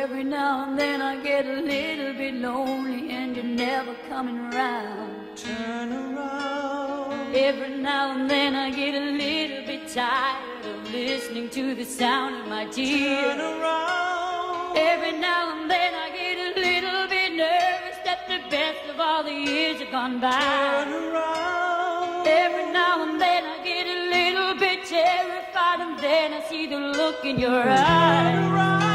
Every now and then I get a little bit lonely and you're never coming around. Turn around. Every now and then I get a little bit tired of listening to the sound of my tears. Turn around. Every now and then I get a little bit nervous that the best of all the years have gone by. Turn around. Every now and then I get a little bit terrified, and then I see the look in your eyes. Turn around.